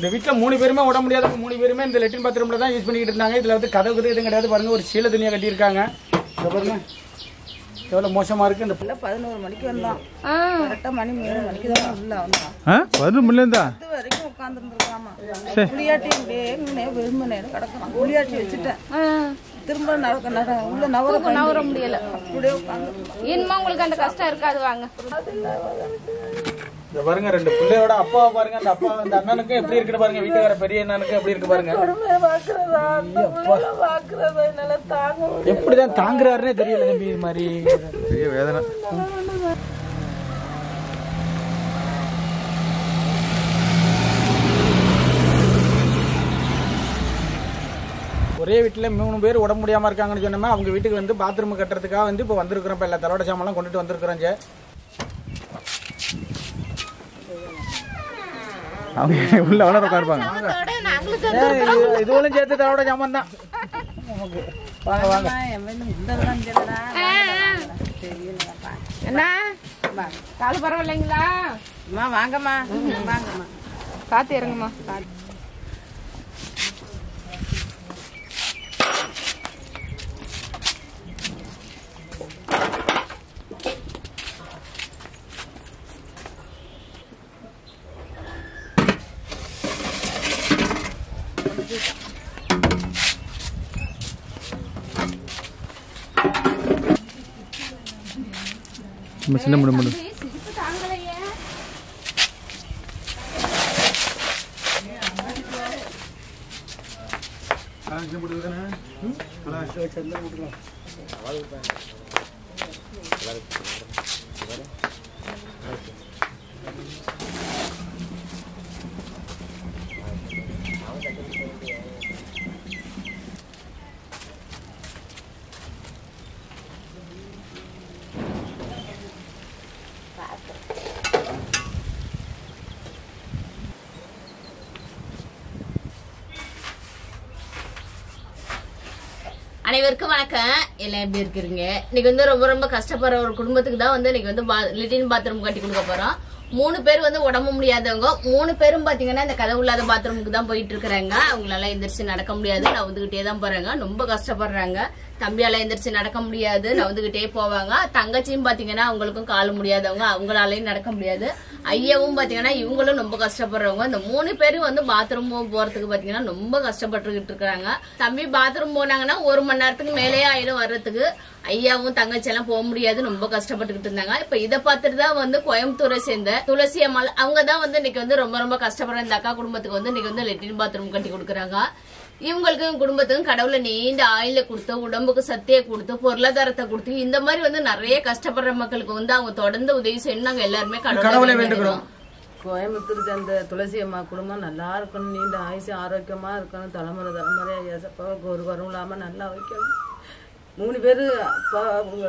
இந்த வீட்டில் 3 பேருமே உட முடியாதவங்க 3 பேருமே இந்த லெட்டின் பாத்ரூம்ல தான் யூஸ் பண்ணிக்கிட்டு இருந்தாங்க. இதில் வந்து கதவு எதுவும் கிடையாது. பாருங்க, ஒரு சீலை துணியை கட்டியிருக்காங்க. பாருங்க எவ்வளோ மோசமா இருக்கு. இந்த 11 மணிக்கு வந்தோம். கரெக்டாக மணி 3 மணிக்கு தான் உள்ள வந்தோம். 11 மணில இருந்தா இது வரைக்கும் உட்காந்துருந்துருக்காமா. புளியாட்டி வெறுமனே கிடக்கலாம். புளியாட்டி வச்சுட்டேன். திரும்ப உள்ள நவர முடியல. அப்படியே உட்காந்து இனிமே உங்களுக்கு அந்த கஷ்டம் இருக்காது. வாங்க பாருங்க, 2 பிள்ளையோட அப்பாவை பாருங்க. அந்த அப்பா அந்த அண்ணனுக்கு எப்படி இருக்குன்னு பாருங்க. வீட்டுக்கார பெரிய அண்ணனுக்கு எப்படி இருக்கு பாருங்க. எப்படிதான் தாங்குறாருன்னே தெரியல தம்பி. இது மாதிரி பெரிய வேதனை. ஒரே வீட்டில் 3 பேர் உடம்பு முடியாம இருக்காங்கன்னு சொன்னோம்னா அவங்க வீட்டுக்கு வந்து பாத்ரூம் கட்டுறதுக்காக வந்து இப்போ வந்திருக்கிறோம். இப்போ எல்லா தரோட சாமான்லாம் கொண்டுட்டு வந்திருக்கிறோம். அவங்க உள்ள வளர உட்காருப்பாங்க. இதுவும் சேர்த்து தரோட சாமான் தான். வாங்க வாங்க. என்ன கால் பரவாயில்லைங்களா? வாங்கம்மா வாங்கம்மா. காத்து இறங்குமா. சின்ன முடி முடி அனைவருக்கும் வணக்கம். எல்லாம் எப்படி இருக்கிறீங்க? இன்னைக்கு வந்து ரொம்ப ரொம்ப கஷ்டப்படுற ஒரு குடும்பத்துக்கு தான் வந்து இன்னைக்கு வந்து லெட்டின் பாத்ரூம் கட்டி கொடுக்க போறோம். 3 பேர் வந்து உடம்பு முடியாதவங்க. 3 பேரும் பாத்தீங்கன்னா இந்த கதவு இல்லாத பாத்ரூமுக்கு தான் போயிட்டு இருக்கிறாங்க. அவங்களால எந்திரிச்சு நடக்க முடியாது, நவுந்துகிட்டே தான் போறாங்க. ரொம்ப கஷ்டப்படுறாங்க. தம்பியால எந்திரிச்சு நடக்க முடியாது, நவுந்துகிட்டே போவாங்க. தங்கச்சியும் பாத்தீங்கன்னா அவங்களுக்கும் கால் முடியாதவங்க, அவங்களாலையும் நடக்க முடியாது. ஐயாவும் பாத்தீங்கன்னா இவங்களும் ரொம்ப கஷ்டப்படுறவங்க. இந்த 3 பேரும் வந்து பாத்ரூம் போறதுக்கு பாத்தீங்கன்னா ரொம்ப கஷ்டப்பட்டுக்கிட்டு இருக்காங்க. தம்பி பாத்ரூம் போனாங்கன்னா 1 மணி நேரத்துக்கு மேலேயே ஆயிடும் வர்றதுக்கு. ஐயாவும் தங்கச்சி எல்லாம் போக முடியாது, ரொம்ப கஷ்டப்பட்டுக்கிட்டு இருந்தாங்க. இப்ப இதை பார்த்துட்டு தான் வந்து கோயம்புத்தூரை சேர்ந்த துளசி அம்மாள் அவங்கதான் வந்து இன்னைக்கு வந்து ரொம்ப ரொம்ப கஷ்டப்படுற இந்த அக்கா குடும்பத்துக்கு வந்து இன்னைக்கு வந்து லெட்டின் பாத்ரூம் கட்டி கொடுக்குறாங்க. இவங்களுக்கும் குடும்பத்துக்கும் கடவுளை நீண்ட ஆயில கொடுத்து, உடம்புக்கு சத்தியை கொடுத்து, பொருளாதாரத்தை கொடுத்து, இந்த மாதிரி வந்து நிறைய கஷ்டப்படுற மக்களுக்கு வந்து அவங்க தொடர்ந்து உதவி செய்யணும். நாங்க எல்லாருமே கடவுளை வேண்டுகிறோம். கோயம்புத்தூர் சேர்ந்த துளசி அம்மா குடும்பம் நல்லா இருக்கணும், நீண்ட ஆயுசு ஆரோக்கியமா இருக்கணும், தலைமுறை தலைமுறையா ஏசப்பாவுக்கு ஒரு குறவும் இல்லாம நல்லா வைக்கணும். 3 பேரு அப்பா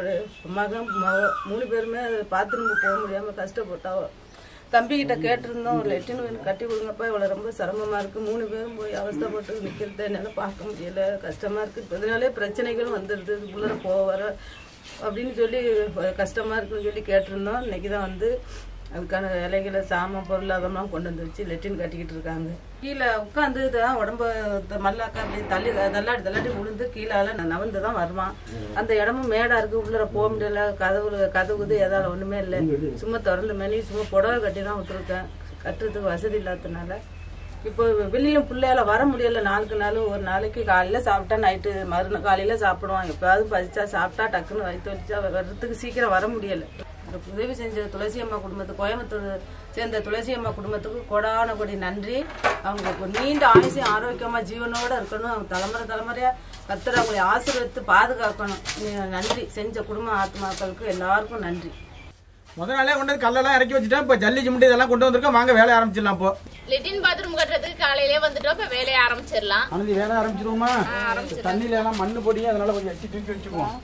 மகன் 3 பேருமே பாத்ரூம் போக முடியாம கஷ்டப்பட்டா. தம்பிக்கிட்ட கேட்டிருந்தோம், லெட்டின் கட்டி கொடுங்கப்பா, இவ்வளோ ரொம்ப சிரமமா இருக்கு. 3 பேரும் போய் அவஸ்தப்பட்டு நிற்கிறத என்னால் பார்க்க முடியல, கஷ்டமா இருக்கு. இதனாலே பிரச்சனைகளும் வந்துடுது, உள்ளர போகிற அப்படின்னு சொல்லி கஷ்டமா இருக்குன்னு சொல்லி கேட்டிருந்தோம். இன்னைக்கு தான் வந்து அதுக்கான வேலைகளை சாமான் பொருள் அதெல்லாம் கொண்டு வந்து வச்சு லெட்டின் கட்டிக்கிட்டு இருக்காங்க. கீழே உட்காந்து தான் உடம்ப மல்லாக்கா அப்படி தள்ளாடி விழுந்து கீழால நவந்து தான் வருவான். அந்த இடமும் மேடா இருக்கு, உள்ளர போக முடியல, கதவுது எதால ஒண்ணுமே இல்லை. சும்மா திறந்து மணி சும்மா புடவை கட்டி தான் விட்டுருக்கேன். கட்டுறதுக்கு வசதி இல்லாததுனால இப்போ வெளியிலும் பிள்ளையால வர முடியல. நாளுக்கு நாள் ஒரு நாளைக்கு காலையில சாப்பிட்டா நைட்டு மறுநாள் காலையில சாப்பிடுவான். எப்பயாவது பசிச்சா சாப்பிட்டா டக்குன்னு வயிற்று வலிச்சா வர்றதுக்கு சீக்கிரம் வர முடியல. உதவி செஞ்ச துளசி அம்மா குடும்பத்துக்கு, கோயம்புத்தூர் சேர்ந்த துளசி அம்மா குடும்பத்துக்கு கோடான கோடி நன்றி. அவங்களுக்கு நீண்ட ஆயுசு ஆரோக்கியமா ஜீவனோட இருக்கணும். அவங்க தலைமுறையா கர்த்தர் அவங்களை ஆசீர்வதித்து பாதுகாக்கணும். நன்றி செஞ்ச குடும்ப ஆத்மாக்களுக்கு எல்லாருக்கும் நன்றி. முதல் நாளே கொண்டு கல்லெல்லாம் இறக்கி வச்சுட்டேன். இப்ப ஜல்லி சிமெண்ட் இதெல்லாம் கொண்டு வந்திருக்கோம். வாங்க வேலையை ஆரம்பிச்சிடலாம். இப்போ லெட்டின் பாத்ரூம் கட்டுறதுக்கு காலையிலே வந்துட்டோம். இப்ப வேலையை ஆரம்பிச்சிடலாம். அனந்தி வேலை ஆரம்பிச்சிருவோமா? தண்ணியில எல்லாம் மண்ணு பொடி, அதனால கொஞ்சம் எட்டி தூக்கி வச்சுக்குவோம்.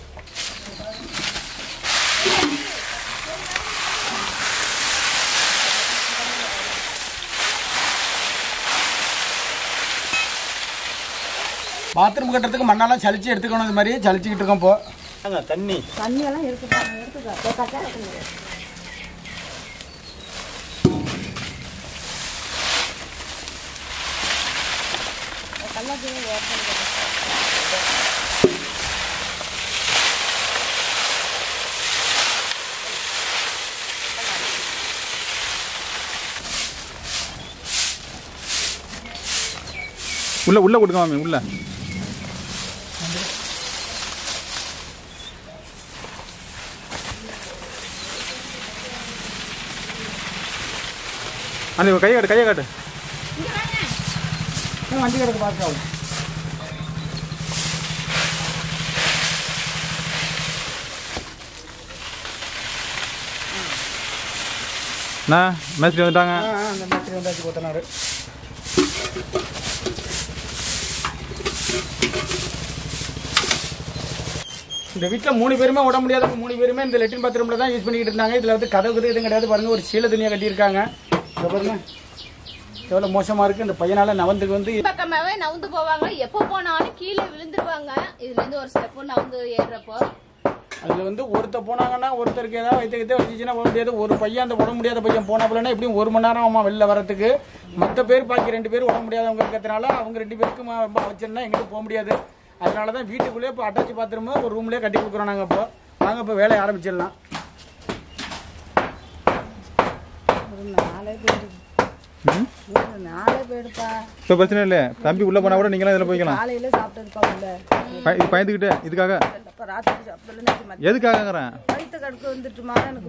பாத்ரூம் கட்டுறதுக்கு மண்ணெல்லாம் சளிச்சு எடுத்துக்கணும். இது மாதிரி சளிச்சுக்கிட்டு இருக்கோம். இப்போ தண்ணியெல்லாம் எடுத்துக்க. உள்ள உள்ள கொடுங்க மாமி உள்ள. அந்த கையை காட்டு கையை காட்டு. வண்டி கிடக்கு பார்த்து அண்ணா மேஸ்திரி வந்துட்டாங்க. அந்த மேஸ்திரி வந்தாச்சு கொத்தனாரு. இந்த வீட்டில் 3 பேருமே உட முடியாதவங்க 3 பேருமே இந்த லெட்டின் பாத்ரூமில் தான் யூஸ் பண்ணிக்கிட்டு இருந்தாங்க. இதில் வந்து கதவு எதுவும் கிடையாது. பாருங்க, ஒரு சீலை துணியை கட்டியிருக்காங்க. இதை பாருங்க எவ்வளோ மோசமாக இருக்குது. இந்த பையனால நவந்துக்கு வந்து பக்கமாவே நவுந்து போவாங்க. எப்போ போனாலும் கீழே விழுந்துருவாங்க. இதுல இருந்து ஒரு ஸ்டெப்பு நவுந்து ஏறுறப்போ அதில் வந்து ஒருத்தர் போனாங்கன்னா ஒருத்தருக்கு ஏதாவது வைத்துக்கிட்டே வச்சுச்சுன்னா போக முடியாது. ஒரு பையன் அந்த உட முடியாத பையன் போனாப்புலன்னா எப்படியும் 1 மணி நேரம் ஆமா வெளில வரத்துக்கு. மற்ற பேர் பாக்கி 2 பேர் உட முடியாதவங்க இருக்கிறதுனால அவங்க 2 பேருக்கும் வச்சிருந்தா எங்கிட்ட போக முடியாது. அதனால தான் வீட்டுக்குள்ளேயே இப்போ அட்டாச் பாத்ரூம் ஒரு ரூம்லேயே கட்டி கொடுக்குறோம் நாங்கள். இப்போ வாங்க இப்போ வேலையை ஆரம்பிச்சிடலாம். இப்போ பிரச்சனை இல்லை. தம்பி உள்ள போனா கூட நீங்களும் இதில் போய்க்கலாம். காலையில சாப்பிட்டதுப்பா இது பயந்துக்கிட்டு இதுக்காக எதுக்காகங்கிறேன். வயிற்று கடுக்கு வந்துட்டுமா எனக்கு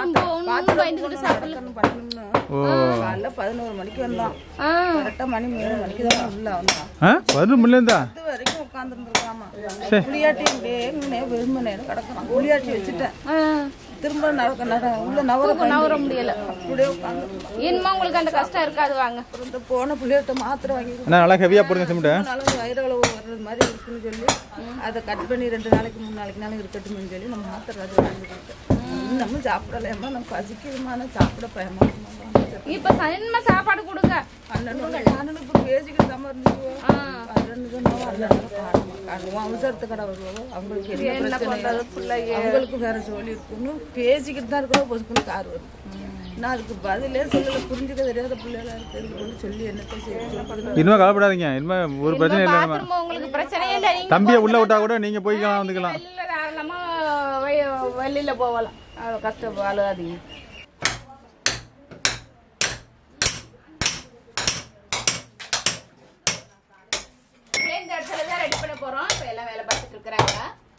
ஓ காலைல 11 மணிக்கு வந்தோம். கரெக்டா மணி 3 மணிக்கு தான் உள்ள வந்தோம். 11 மணிலேருந்தா இது வரைக்கும் உட்காந்துருந்துருக்காமா. புளியாட்டி வெறுமனே கிடக்குறான். புளியாட்டி வச்சுட்டேன். திரும்ப உள்ள நவர முடியல. அப்படியே உட்காந்து இனிமே உங்களுக்கு அந்த கஷ்டம் இருக்காது. வாங்க இந்த போன புளியாட்ட மாத்திரை வாங்கி நல்லா ஹெவியாக போடுங்க சிமெண்ட். நாளும் வயிறளவு வர்றது மாதிரி இருக்குன்னு சொல்லி அதை கட் பண்ணி 2 நாளைக்கு 3 நாளைக்கு இருக்கட்டும்னு சொல்லி நம்ம மாத்திரை அது வாங்கிக்கிட்டோம். இன்னமும் சாப்பிடலாமா? நம்ம பசிக்குதுமான சாப்பிட பயமா. இப்ப சனிமா சாப்பாடு கொடுங்க. அண்ணனுக்கு பேசிக்கிட்டு தான் இருந்துச்சு. அவசரத்து கடை வருவோம். அவங்களுக்கு என்ன பிரச்சனை, அவங்களுக்கு வேற சொல்லி இருக்குன்னு பேசிக்கிட்டு தான் இருக்கிறோம். பொசுக்குன்னு கார் வரும். நான் அதுக்கு பதிலே சொல்லல. புரிஞ்சுக்க தெரியாத பிள்ளைகளா இருக்குன்னு சொல்லி என்னத்தை செய்ய. இனிமே கவலைப்படாதீங்க. இனிமே ஒரு பிரச்சனை இல்லை. உங்களுக்கு பிரச்சனையே இல்லை. தம்பியை உள்ள விட்டா கூட நீங்க போய்க்கலாம், வந்துக்கலாம். தாராளமா வெளியில போகலாம். கஷ்டம் அழுகாதீங்க. இந்த இடத்துல தான் ரெடி பண்ண போறோம். இப்ப எல்லாம் வேலை பார்த்துட்டு இருக்கிறாங்க.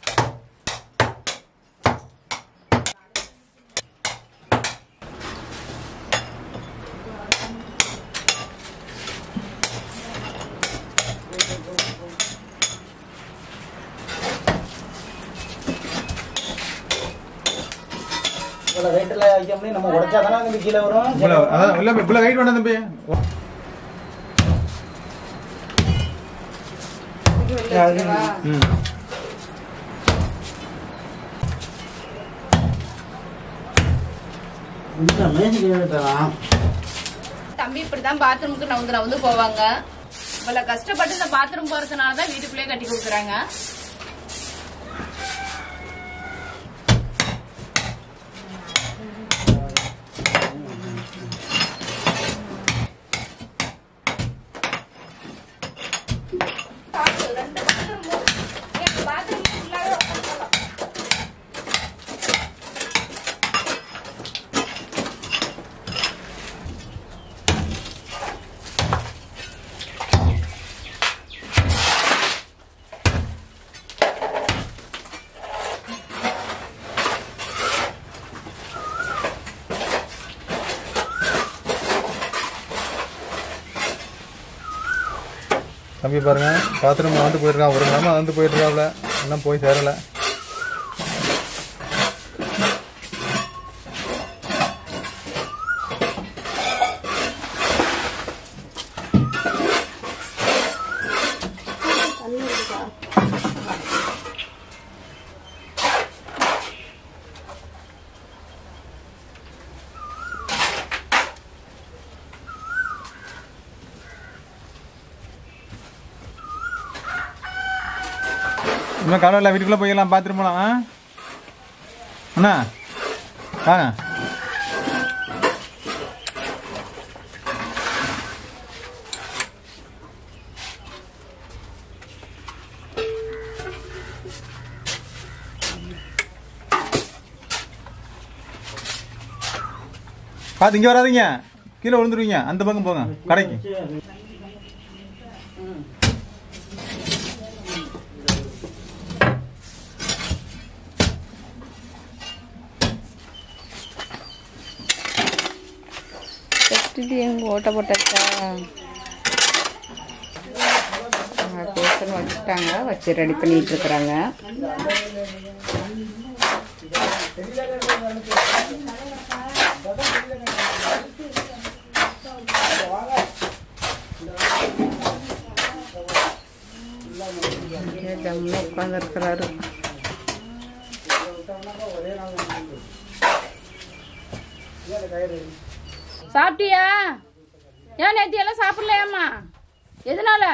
ரைட்டில் வைக்க முடியும். நம்ம உடைச்சா தானே கீழே வரும். அதான் இல்லை இவ்வளோ கைட் வேண்டாம் தம்பி. தம்பி இப்படிதான் பாத்ரூமுக்கு நவுந்து போவாங்க. இவ்வளவு கஷ்டப்பட்டு இந்த பாத்ரூம் போறதுனாலதான் வீட்டுக்குள்ளேயே கட்டி கொடுக்குறாங்க. தம்பி பாருங்க, பாத்ரூம் வந்து போயிருக்கான். ஒரு நேரமா வந்து போயிட்டு இருக்காப்ல, இன்னும் போய் சேரல. இன்னும் கவலை வீட்டுக்குள்ளே போய்க்கலாம், பாத்ரூம் போகலாம். அண்ணா வாங்க. பார்த்து இங்கே வராதீங்க, கீழே விழுந்துருவீங்க. அந்த பக்கம் போங்க கடைக்கு. எங்க ஓட்ட போட்டாச்சா? பேசன் வச்சுட்டாங்க, வச்சு ரெடி பண்ணிட்டு இருக்கிறாங்க. உட்கார்ந்து இருக்கிறாரு. சாப்பிட்டியா? ஏன் நேற்று எல்லாம் சாப்பிடலையாம்மா? எதனால?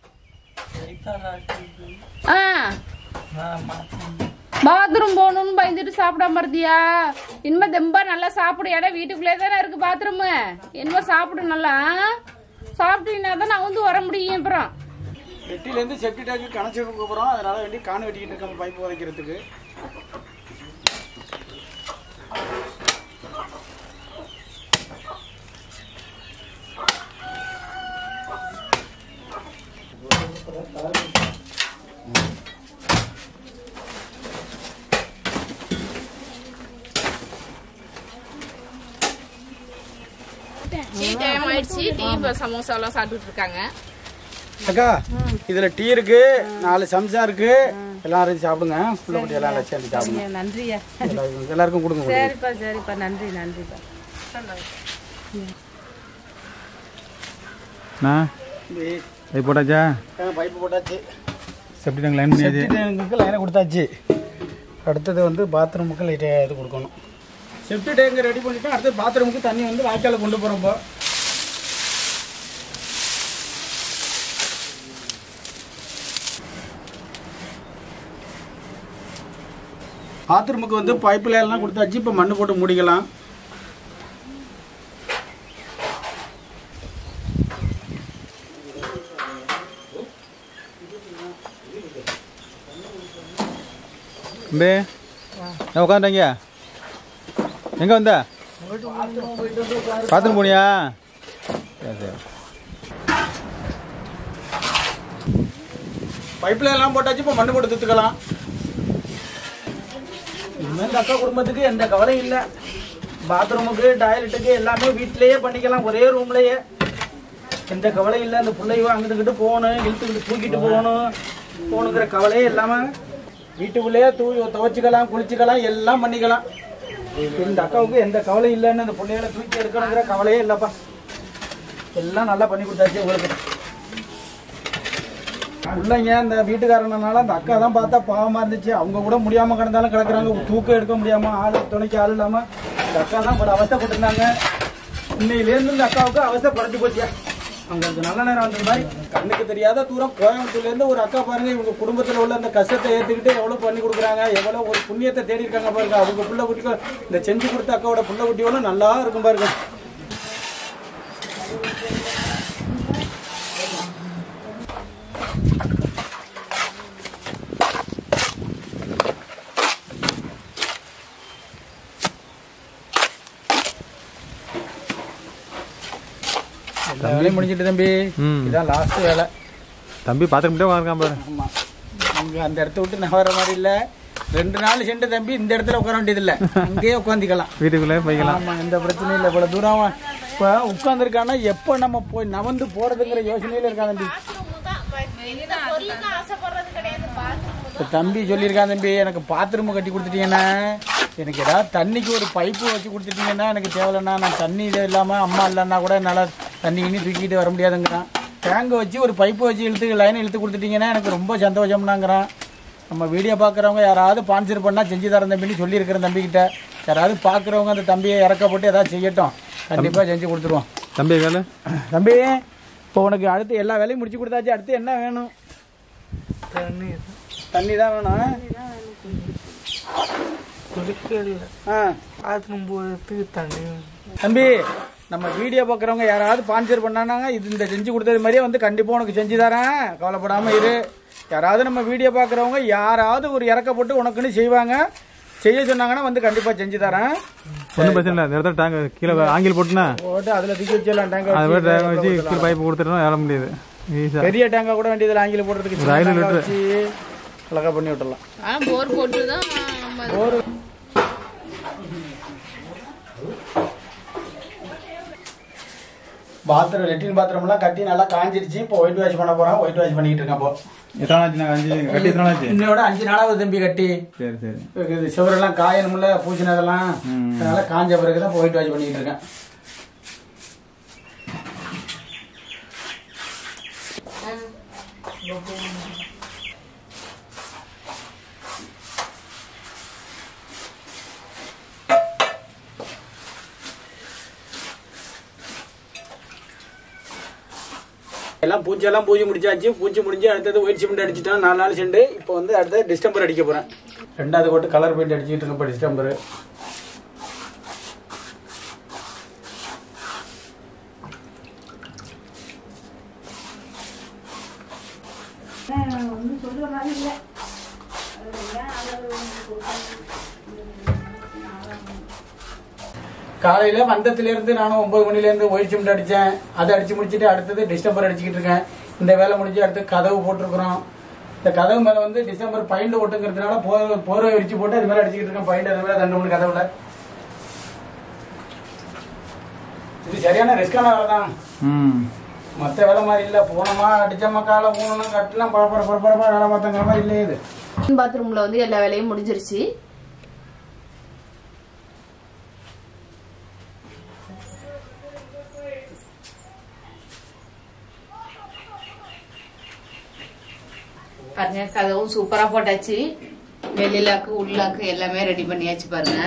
பாத்ரூம் போகணும்னு பயந்துட்டு சாப்பிடாம இருந்தியா? இனிமே தெம்பா நல்லா சாப்பிடு. இடம் வீட்டுக்குள்ளே தானே இருக்கு பாத்ரூமு. என்னமோ சாப்பிடு நல்லா. சாப்பிட்டீங்கன்னா தான் நான் வந்து வர முடியும். அப்புறம் வெட்டிலேருந்து செப்டி டேங்க்கு கனெக்ஷன் கொடுக்க போகிறோம். அதனால வேண்டி காணு வெட்டிக்கிட்டு இருக்காங்க பைப்பு உதைக்கிறதுக்கு. டீ டைம் ஆயிடுச்சு. டீ சமோசா எல்லாம் சாப்பிட்டுட்டு இருக்காங்க. அக்கா இதுல டீ இருக்கு, 4 சம்சா இருக்கு. எல்லாரும் சாப்பிடுங்க. புள்ள குட்டி எல்லாம் சேர்ந்து சாப்பிடுங்க. நன்றியா. எல்லாருக்கும் கொடுங்க. சரிப்பா சரிப்பா, நன்றி நன்றிப்பா. பைப் போட்டாச்சா? பைப்பு போட்டாச்சு. செப்டி டேங்க் லைன் பண்ணியாச்சு. செப்டி டேங்குக்கு லைனை கொடுத்தாச்சு. அடுத்தது வந்து பாத்ரூமுக்கு லைட் இது கொடுக்கணும். செப்டி டேங்க் ரெடி பண்ணிட்டு அடுத்து பாத்ரூமுக்கு தண்ணி வந்து வாய்க்கால கொண்டு போறோம். இப்போ பாத்ரூமுக்கு வந்து பைப்பு எல்லாம் கொடுத்தாச்சு. இப்போ மண்ணு போட்டு மூடிக்கலாம். உட்காந்துட்டாங்க. எங்க வந்த? பாத்ரூம் போனியா? பைப்ல எல்லாம் போட்டாச்சு. இப்போ மண்ணு போட்டு தூத்துக்கலாம். இந்த அக்கா குடும்பத்துக்கு எந்த கவலையும் இல்லை. பாத்ரூமுக்கு டாய்லெட்டுக்கு எல்லாமே வீட்டிலேயே பண்ணிக்கலாம். ஒரே ரூம்லயே எந்த கவலையும் இல்லை. அந்த பிள்ளையும் அங்கிட்டு போகணும், இழுத்துக்கிட்டு தூக்கிட்டு போகணுங்கிற கவலையே இல்லாமல் வீட்டுக்குள்ளேயே துவைச்சிக்கலாம், குளிச்சுக்கலாம், எல்லாம் பண்ணிக்கலாம். இந்த அக்காவுக்கு எந்த கவலையும் இல்லைன்னு அந்த பிள்ளைகளை தூக்கி எடுக்கணுங்கிற கவலையே இல்லைப்பா. எல்லாம் நல்லா பண்ணி கொடுத்தாச்சு உங்களுக்கு. பிள்ளைங்க இந்த வீட்டுக்காரனால அந்த அக்கா தான் பார்த்தா பாவமா இருந்துச்சு. அவங்க கூட முடியாம கிடந்தாலும் கிடக்குறாங்க. தூக்கம் எடுக்க முடியாம ஆள் துணைக்கு ஆள் இல்லாம இந்த அக்கா தான் பல அவஸ்தைப்பட்டிருந்தாங்க. இன்னையிலேருந்து இந்த அக்காவுக்கு அவஸ்தை குறைச்சி போச்சியா. அவங்களுக்கு நல்ல நேரம் வந்தது மாதிரி கண்ணுக்கு தெரியாத தூரம் கோயம்புத்தூர்ல இருந்து ஒரு அக்கா பாருங்க. இவங்க குடும்பத்துல உள்ள அந்த கஷ்டத்தை ஏத்துக்கிட்டு எவ்வளவு பண்ணி கொடுக்குறாங்க, எவ்வளவு ஒரு புண்ணியத்தை தேடி இருக்காங்க பாருங்க. அவங்க புள்ள குட்டிகள் இந்த செஞ்சு கொடுத்த அக்காவோட புள்ள குட்டியோட நல்லா இருக்கும் பாருங்க. வேலையும் முடிஞ்சிட்டு தம்பி. இதான் லாஸ்ட் வேலை. தம்பி பாத்ரூம்கிட்டே உட்காந்துருக்கான் பாரு. ஆமா, அங்க அந்த இடத்த விட்டு நான் வர மாதிரி இல்ல. 2 நாள் சென்று தம்பி இந்த இடத்துல உட்கார வேண்டியது இல்ல, அங்கேயே உட்காந்துக்கலாம். வீட்டுக்குள்ளே போய்க்கலாம். ஆமா, எந்த பிரச்சனையும் இல்லை. இவ்வளவு தூரம் இப்ப உட்காந்துருக்கானா எப்ப நம்ம போய் நவந்து போறதுங்கிற யோசனையில இருக்கா தம்பி. தம்பி சொல்லியிருக்கான் தம்பி, எனக்கு பாத்ரூம் கட்டி கொடுத்துட்டீங்கன்னா, எனக்கு ஏதாவது தண்ணிக்கு ஒரு பைப்பு வச்சு கொடுத்துட்டீங்கன்னா எனக்கு தேவையில்லைண்ணா. நான் தண்ணி இது இல்லாமல் அம்மா இல்லைன்னா கூட என்னால் தண்ணி கிண்ணி தூக்கிட்டு வர முடியாதுங்கிறான். டேங்கை வச்சு ஒரு பைப்பு வச்சு லைனை இழுத்து கொடுத்துட்டீங்கன்னா எனக்கு ரொம்ப சந்தோஷம்னாங்கிறான். நம்ம வீடியோ பார்க்குறவங்க யாராவது ஸ்பான்சர் பண்ணால் செஞ்சு தரேன் தம்பின்னு சொல்லியிருக்கிறேன் தம்பிக்கிட்ட. யாராவது பார்க்குறவங்க அந்த தம்பியை இறக்கப்பட்டு ஏதாவது செய்யட்டும், கண்டிப்பாக செஞ்சு கொடுத்துருவோம். தம்பி வேலை தம்பி இப்போ உனக்கு அடுத்து எல்லா வேலையும் முடிச்சு கொடுத்தாச்சு. அடுத்து என்ன வேணும்? தண்ணி தான் வேணும். தம்பி நம்ம வீடியோ பார்க்குறவங்க யாராவது ஸ்பான்சர் பண்ணானாங்க இது இந்த செஞ்சு கொடுத்தது மாதிரியே வந்து கண்டிப்பாக உனக்கு செஞ்சு தரேன், கவலைப்படாமல் இரு. யாராவது நம்ம வீடியோ பார்க்குறவங்க யாராவது ஒரு இறக்கப்பட்டு உனக்குன்னு செய்வாங்க. செய்ய சொன்னாங்கன்னா வந்து கண்டிப்பா செஞ்சு தரேன். ஒன்றும் பிரச்சனை இல்லை. இந்த இடத்துல டேங்க் கீழே ஆங்கில் போட்டுனா போட்டு அதுல தூக்கி வச்சிடலாம். டேங்க் வச்சு கீழே பைப்பு கொடுத்துட்டோம் ஏற முடியாது. பெரிய டேங்கா கூட வேண்டியதில்லை. ஆங்கில போடுறதுக்கு 500 லிட்டர் வச்சு அழகா பண்ணி விட்டுடலாம். போர் போட்டுதான் போர் பாத்ரூம் லெட்டின் பாத்ரூம் எல்லாம் கட்டி நல்லா காஞ்சிருச்சு. இப்போ ஒயிட் வாஷ் பண்ண போறோம். ஒயிட் வாஷ் பண்ணிட்டு இருக்கேன். இப்போ எத்தனை நாளாச்சு? கட்டி எத்தனை நாளாச்சு? இன்னோட 5 நாளாவது தம்பி கட்டி. சரி சரி. சுவரெல்லாம் காயணும்ல, பூச்சினதெல்லாம். அதனால காஞ்ச பிறகுதான் ஒயிட் வாஷ் பண்ணிட்டு இருக்கேன். எல்லாம் பூச்செல்லாம் பூச்சி முடிச்சாச்சு. பூச்சி முடிஞ்சு அடுத்தது ஒயிட் சிமெண்ட் அடிச்சுட்டோம். 4 நாள் செண்டு. இப்போ வந்து அடுத்தது டிஸ்டம்பர் அடிக்க போறேன். 2வது கோட்டு கலர் பெயிண்ட் அடிச்சுட்டு இருக்கேன். இப்போ டிஸ்டம்பர் காலையில வந்தத்துல இருந்து நானும் 9 மணில இருந்து ஒயிட் சிமெண்ட் அடிச்சேன். அதை அடிச்சு முடிச்சுட்டு அடுத்தது டிஸ்டம்பர் அடிச்சுக்கிட்டு இருக்கேன். இந்த வேலை முடிஞ்சு அடுத்து கதவு போட்டிருக்கிறோம். இந்த கதவு மேல வந்து டிசம்பர் பைண்ட் ஓட்டுங்கிறதுனால போர்வை விரிச்சு போட்டு அது மேல அடிச்சுக்கிட்டு இருக்கேன். பைண்ட் அது மேல 2 மணி கதவுல. இது சரியான ரிஸ்கான வேலை தான். மற்ற வேலை மாதிரி இல்ல. போனோமா அடிச்சோமா காலை ஊனமா கட்டலாம் பரபரப்பா வேலை பார்த்தங்கிற மாதிரி இல்லையே. இது பாத்ரூம்ல வந்து எல்லா வேலையும் முடிஞ்சிருச்சு. பாருங்க கதவும் சூப்பரா போட்டாச்சு. வெளியிலாக்கு உள்ளாக்கு எல்லாமே ரெடி பண்ணியாச்சு. பாருங்க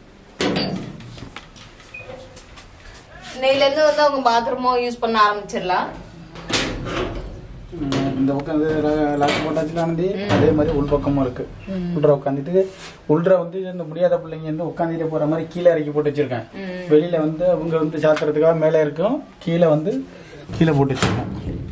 இன்னையில இருந்து வந்து அவங்க பாத்ரூமும் யூஸ் பண்ண ஆரம்பிச்சிடலாம். இந்த பக்கம் லாக் போட்டாச்சுல ஆனந்தி. அதே மாதிரி உள் பக்கமும் இருக்கு. உள்ற உட்காந்துட்டு உள்ற வந்து இந்த முடியாத பிள்ளைங்க வந்து உட்காந்துட்டு போற மாதிரி கீழே இறக்கி போட்டு வச்சிருக்கேன். வெளியில வந்து அவங்க வந்து சாத்துறதுக்காக மேல இருக்கும். கீழே வந்து கீழே போட்டு வச்சிருக்கேன்.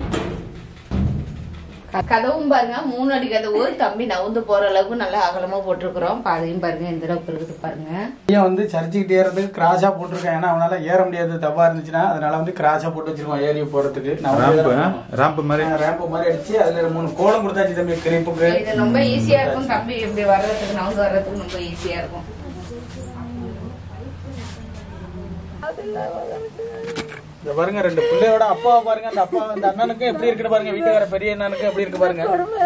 கதவும் பாருங்க 3 அடி கதவு. தம்பி நவுந்து போற அளவுக்கு நல்லா அகலமா போட்டிருக்கிறோம். பாதையும் பாருங்க எந்த அளவுக்கு இருக்குது பாருங்க. வந்து சரிச்சுக்கிட்டு ஏறதுக்கு கிராஸா போட்டிருக்கேன். ஏன்னா அவனால ஏற முடியாது தப்பா இருந்துச்சுன்னா. அதனால வந்து கிராஸா போட்டு வச்சிருக்கோம் ஏறி போறதுக்கு. ரேம்ப் மாதிரி அடிச்சு அதுல 3 கோலம் கொடுத்தாச்சு தம்பி கிரிப்புக்கு. இது ரொம்ப ஈஸியா இருக்கும். தம்பி இப்படி வர்றதுக்கு நவுந்து வர்றதுக்கு ரொம்ப ஈஸியா இருக்கும். இந்த பாருங்க 2 பிள்ளையோட அப்பாவை பாருங்க. அந்த அப்பா அந்த அண்ணனுக்கு எப்படி இருக்குன்னு பாருங்க. வீட்டுக்கார பெரிய அண்ணனுக்கு எப்படி இருக்கு பாருங்க.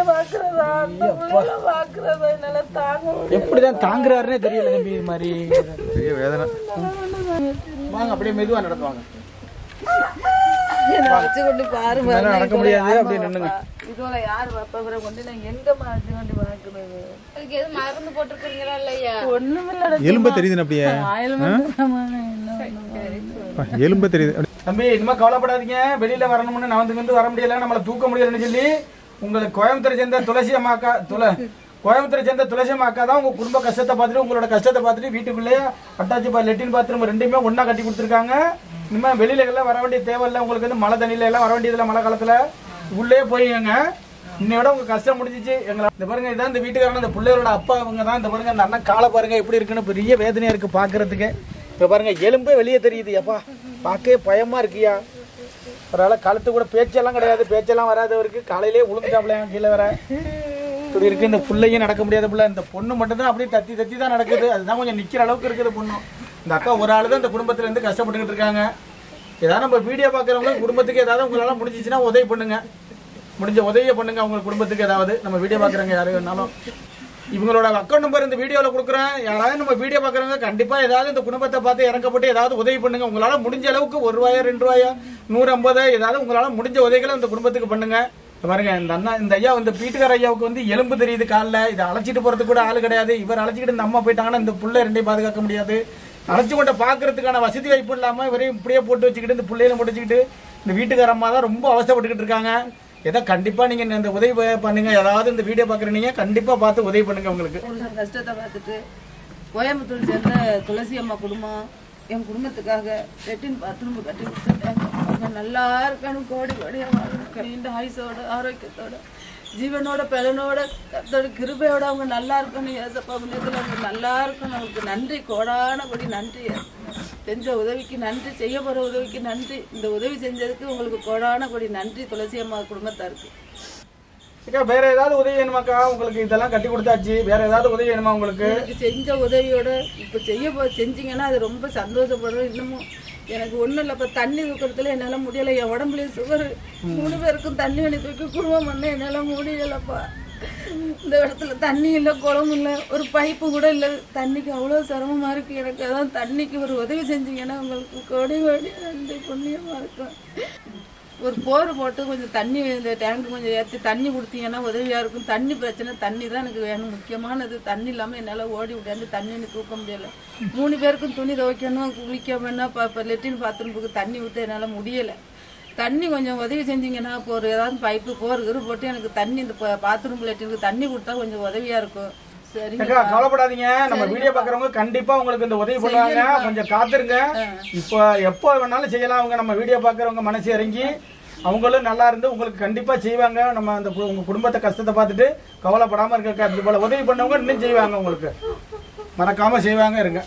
எப்படிதான் தாங்குறாருன்னே தெரியல தம்பி. இது மாதிரி வேதனை. வாங்க அப்படியே மெதுவா நடத்துவாங்க. நடக்க முடியாது. அப்படியே நின்னுங்க. இதோட யாரு கொண்டு எங்க மருந்து போட்டுருக்கீங்களா இல்லையா? ஒண்ணுமில்ல. எலும்பு தெரியுது அப்படியே. எலும்பு தெரியுது தம்பி. இனிமே கவலைப்படாதீங்க. வெளியில வரணும்னு நான் வந்து வர முடியல, நம்மள தூக்க முடியலன்னு சொல்லி உங்களுக்கு கோயம்புத்தூரை சேர்ந்த துளசி அம்மாக்கா கோயம்புத்தூரை சேர்ந்த துளசி அம்மாக்கா தான் உங்க குடும்ப கஷ்டத்தை பார்த்துட்டு உங்களோட கஷ்டத்தை பார்த்துட்டு வீட்டுக்குள்ளேயே அட்டாச்சி லெட்டின் பாத்ரூம் 2மே ஒன்னா கட்டி கொடுத்துருக்காங்க. இனிமே வெளியில எல்லாம் வர வேண்டிய தேவையில்லை. உங்களுக்கு வந்து மழை தண்ணியில எல்லாம் வர வேண்டியதில்லை. மழை காலத்துல உள்ளே போய்ங்க. இன்னையோட உங்க கஷ்டம் முடிஞ்சிச்சு. எங்களை இந்த பாருங்க இதான் இந்த வீட்டுக்காரங்க. இந்த பிள்ளைகளோட அப்பா அவங்க தான். இந்த பாருங்க அந்த அண்ணன் காலை பாருங்க எப்படி இருக்குன்னு. பெரிய வேதனையா இருக்கு பாக்குறதுக்கு. இப்ப பாருங்க எலும்பே வெளியே தெரியுது. அப்பா பார்க்கவே பயமா இருக்குயா. அதனால கழுத்து கூட பேச்செல்லாம் கிடையாது. பேச்செல்லாம் வராதவருக்கு காலையிலேயே உளுந்துட்டாப்ல கீழே வர இப்படி இருக்கு. இந்த பிள்ளையும் நடக்க முடியாத பிள்ளை. இந்த பொண்ணு மட்டும் தான் அப்படியே தத்தி தத்தி தான் நடக்குது. அதுதான் கொஞ்சம் நிக்கிற அளவுக்கு இருக்குது பொண்ணு. இந்த அக்கா ஒரு ஆளு தான் இந்த குடும்பத்துல இருந்து கஷ்டப்பட்டுக்கிட்டு இருக்காங்க. ஏதாவது நம்ம வீடியோ பாக்குறவங்க குடும்பத்துக்கு ஏதாவது உங்களால முடிஞ்சிச்சுன்னா உதவி பண்ணுங்க. முடிஞ்ச உதவியை பண்ணுங்க அவங்க குடும்பத்துக்கு. ஏதாவது நம்ம வீடியோ பாக்குறவங்க யாரு வேணாலும் இவங்களோட அக்கௌண்ட் நம்பர் இந்த வீடியோல கொடுக்குறேன். யாராவது நம்ம வீடியோ பாக்குறவங்க கண்டிப்பா ஏதாவது இந்த குடும்பத்தை பார்த்து இறக்கப்பட்டு ஏதாவது உதவி பண்ணுங்க. உங்களால முடிஞ்ச அளவுக்கு ₹1 ₹2 150 ஏதாவது உங்களால முடிஞ்ச உதவிகளை இந்த குடும்பத்துக்கு பண்ணுங்க. பாருங்க இந்த அண்ணா இந்த ஐயா இந்த வீட்டுக்கார ஐயாவுக்கு வந்து எலும்பு தெரியுது காலில். இதை அழைச்சிட்டு போறதுக்கு கூட ஆளு கிடையாது. இவர் அழைச்சிக்கிட்டு இந்த அம்மா போயிட்டாங்கன்னா இந்த புள்ளை 2ஐயும் பாதுகாக்க முடியாது. அழைச்சி கொண்ட பாக்குறதுக்கான வசதி வாய்ப்பு இல்லாம இவரையும் இப்படியே போட்டு வச்சுக்கிட்டு இந்த பிள்ளையில போட்டு வச்சுக்கிட்டு இந்த வீட்டுக்கார அம்மா தான் ரொம்ப அவசரப்பட்டுக்கிட்டு இருக்காங்க. ஏதோ கண்டிப்பா நீங்க இந்த உதவி பண்ணுங்க. ஏதாவது இந்த வீடியோ பாக்குறீங்க கண்டிப்பா பார்த்து உதவி பண்ணுங்க. உங்களுக்கு கஷ்டத்தை பார்த்துட்டு கோயம்புத்தூர் சேர்ந்த துளசி அம்மா குடும்பம் என் குடும்பத்துக்காக லெட்டின் பாத்ரூம் கட்டி கொடுத்துட்டாங்க. நல்லா இருக்கணும். கோடி கோடியா நீண்ட ஆயுசோட ஆரோக்கியத்தோட ஜீவனோட பலனோட கர்த்தரோட கிருபையோட அவங்க நல்லா இருக்கணும் ஏசப்பா புண்ணியத்தில் அவங்க நல்லா இருக்கணும். அவங்களுக்கு நன்றி, கோடான கொடி நன்றி. செஞ்ச உதவிக்கு நன்றி, செய்ய போகிற உதவிக்கு நன்றி. இந்த உதவி செஞ்சதுக்கு உங்களுக்கு கோடான கொடி நன்றி துளசி அம்மா குடும்பத்தாருக்கு. வேற ஏதாவது உதவி வேணுமாக்கா? உங்களுக்கு இதெல்லாம் கட்டி கொடுத்தாச்சு, வேற ஏதாவது உதவி வேணுமா உங்களுக்கு? செஞ்ச உதவியோட இப்போ செஞ்சீங்கன்னா அது ரொம்ப சந்தோஷப்படுறோம். இன்னமும் எனக்கு ஒன்றும் இல்லை. இப்போ தண்ணி தூக்கிறதுல என்னால் முடியலை. என் உடம்புலேயும் சுகர், 3 பேருக்கும் தண்ணி வண்டி தூக்கி குடும்பம் பண்ண என்னால் முடியலைப்பா. இந்த இடத்துல தண்ணி இல்லை, குளம் இல்லை, ஒரு பைப்பு கூட இல்லை. தண்ணிக்கு அவ்வளோ சிரமமாக இருக்குது எனக்கு. அதான் தண்ணிக்கு ஒரு உதவி செஞ்சீங்கன்னா உங்களுக்கு கோடி கோடி நன்றி, புண்ணியமாக இருக்கும். ஒரு போர் போட்டு கொஞ்சம் தண்ணி, இந்த டேங்க் கொஞ்சம் ஏற்றி தண்ணி கொடுத்தீங்கன்னா உதவியாக இருக்கும். தண்ணி பிரச்சனை, தண்ணி தான் எனக்கு வேணும் முக்கியமானது. தண்ணி இல்லாமல் என்னால் ஓடி விட்டாந்து தண்ணி தூக்க முடியலை. 3 பேருக்கும் துணி துவைக்கணும், குளிக்க வேணா, இப்போ லெட்டின் பாத்ரூமுக்கு தண்ணி ஊற்ற என்னால் முடியலை. தண்ணி கொஞ்சம் உதவி செஞ்சீங்கன்னா இப்போ ஒரு ஏதாவது பைப்பு போர் போட்டு எனக்கு தண்ணி இந்த பாத்ரூம் லெட்டினுக்கு தண்ணி கொடுத்தா கொஞ்சம் உதவியாக இருக்கும். சரிங்க, கவலைப்படாதீங்க. நம்ம வீடியோ பாக்குறவங்க கண்டிப்பா உங்களுக்கு இந்த உதவி பண்ணுவாங்க. கொஞ்சம் காத்துருங்க. இப்ப எப்போ வேணாலும் செய்யலாம். அவங்க நம்ம வீடியோ பாக்குறவங்க மனசு இறங்கி அவங்களும் நல்லா இருந்து உங்களுக்கு கண்டிப்பா செய்வாங்க. நம்ம அந்த உங்க குடும்பத்தை கஷ்டத்தை பார்த்துட்டு கவலைப்படாம இருக்க இது போல உதவி பண்ணவங்க இன்னும் செய்வாங்க. உங்களுக்கு மறக்காம செய்வாங்க. இருங்க.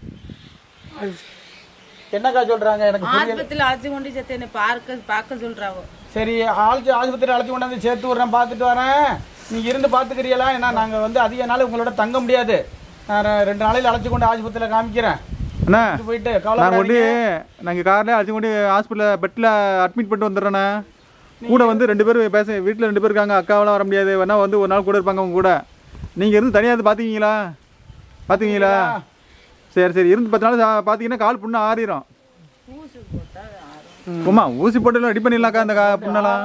என்னக்கா சொல்றாங்க? எனக்கு ஆஸ்பத்திரியில் அழைச்சி கொண்டு சேர்த்து என்னை பார்க்க சொல்றாங்க. சரி, ஆஸ்பத்திரி அழைச்சி கொண்டாந்து சேர்த்து விடுறேன், பார்த்துட்டு வரேன். நீங்க இருந்து பாத்துக்கிறீங்களா? ஏன்னா நாங்க வந்து அதிக நாள் உங்களோட தங்க முடியாது. நான் 2 நாளையில அழைச்சி கொண்டு ஆஸ்பத்திரியில காமிக்கிறேன். அண்ணா போயிட்டு நாங்க கார்ல அழைச்சி கொண்டு ஹாஸ்பிட்டல் பெட்ல அட்மிட் பண்ணிட்டு வந்துடுறேண்ணா. கூட வந்து 2 பேர் பேச, வீட்டில் 2 பேர் இருக்காங்க. அக்காவெல்லாம் வர முடியாது, வேணா வந்து ஒரு நாள் கூட இருப்பாங்க உங்க கூட. நீங்க இருந்து தனியாக பாத்தீங்களா? சரி சரி, இருந்து 10 நாள் பாத்தீங்கன்னா கால் புண்ணு ஆறிடும். ஊசி போட்டு ரெடி பண்ணிடலாக்கா அந்த புண்ணெல்லாம்.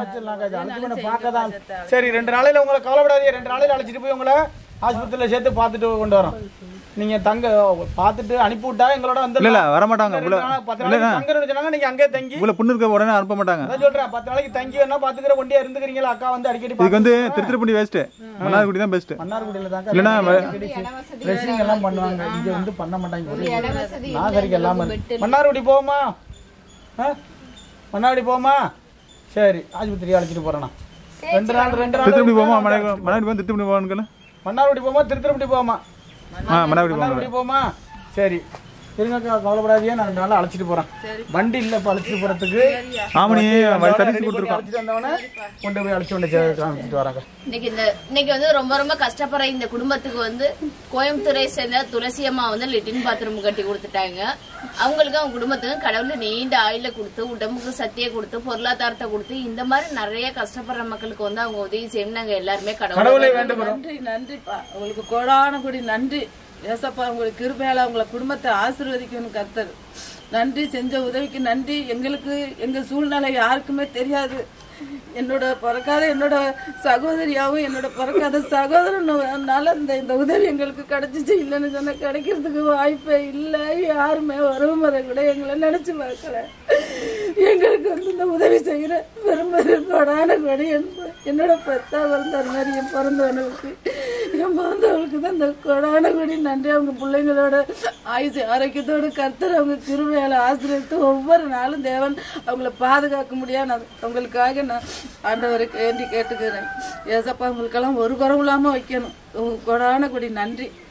சரி, 2 நாளையில உங்களை கவலைப்படாதீங்க. 2 நாளையில அழைச்சிட்டு போய் உங்களை ஆஸ்பத்திரியில சேர்த்து பார்த்துட்டு கொண்டு வரோம். நீங்க தங்க பார்த்துட்டு அனுப்பி விட்டா எங்களோட வந்து இல்ல வர மாட்டாங்க. நீங்க அங்கே தங்கி உங்களை புண்ணு இருக்க உடனே அனுப்ப மாட்டாங்க. சொல்றேன், 10 நாளைக்கு தங்கி வேணா பாத்துக்கிற ஒண்டியா இருந்துக்கிறீங்களா? அக்கா வந்து அடிக்கடி இதுக்கு வந்து திருத்திருப்பண்டி வேஸ்ட், மன்னார்குடி தான் பெஸ்ட். மன்னார்குடியில தான் இல்லைன்னா ட்ரெஸ்ஸிங் எல்லாம் பண்ணுவாங்க. இங்க வந்து பண்ண மாட்டாங்க. நாகரிகம் எல்லாம் மன்னார்குடி போவோமா? மன்னார்குடி போமா? சரி, ஆஸ்பத்திரி அழைச்சிட்டு போறேன். 2 நாள் திருத்திருப்பண்டி போமா? மன்னார்குடி போய் திருத்திருப்பண்டி போவான்னு. மன்னார்குடி போமா? திருத்திருப்பண்டி போமா? மன்னார்குடி போமா? சரி, இருங்கக்கா, கவலைப்படாதீங்க. நான் 2 நாள் அழைச்சிட்டு போறேன். வண்டி இல்ல இப்ப அழைச்சிட்டு போறதுக்கு. அழைச்சிட்டு வந்தவன கொண்டு போய் அழைச்சிட்டு வராங்க. இன்னைக்கு வந்து ரொம்ப ரொம்ப கஷ்டப்படுற இந்த குடும்பத்துக்கு வந்து கோயம்புத்தூரை சேர்ந்த துளசி அம்மா வந்து லெட்டின் பாத்ரூம் கட்டி கொடுத்துட்டாங்க. அவங்களுக்கு அவங்க குடும்பத்துக்கு கடவுள் நீண்ட ஆயுள கொடுத்து, உடம்புக்கு சக்தியை கொடுத்து, பொருளாதாரத்தை கொடுத்து, இந்த மாதிரி நிறைய கஷ்டப்படுற மக்களுக்கு வந்து அவங்க உதவி செய்யணும். நாங்க எல்லாருமே கடவுளை வேண்டுகிறோம். நன்றி, நன்றிப்பா. உங்களுக்கு கோடான கொடி நன்றி ஏசப்பா. உங்களுக்கு கிருபையால உங்களை குடும்பத்தை ஆசீர்வதிக்கணும் கர்த்தர். நன்றி, செஞ்ச உதவிக்கு நன்றி. எங்களுக்கு எங்க சூழ்நிலை யாருக்குமே தெரியாது. என்னோட பிறக்காத என்னோட சகோதரியாவும் என்னோட பிறக்காத சகோதரனால இந்த உதவி எங்களுக்கு கிடைச்சிச்சு. இல்லைன்னு சொன்ன கிடைக்கிறதுக்கு வாய்ப்பே இல்லை. யாருமே உறவு முறை கூட எங்களை நினைச்சு பார்க்கல. எங்களுக்கு வந்து இந்த உதவி செய்யற பெருமையான கொடி என்னோட பெத்தா பிறந்தார் மாதிரி என் பிறந்தவனுக்கு தான் இந்த கொடான கொடி நன்றி. அவங்க பிள்ளைங்களோட ஆயுசு ஆரோக்கியத்தோடு கர்த்தர் அவங்க கிருபையால ஆசிரியத்து ஒவ்வொரு நாளும் தேவன் அவங்கள பாதுகாக்க முடியாது. அவங்களுக்காக நான் ஆண்டவருக்கு வேண்டி கேட்டுக்கிறேன். ஏசப்பா, உங்களுக்கெல்லாம் ஒரு குறவு இல்லாம வைக்கணும். கொடான கொடி நன்றி.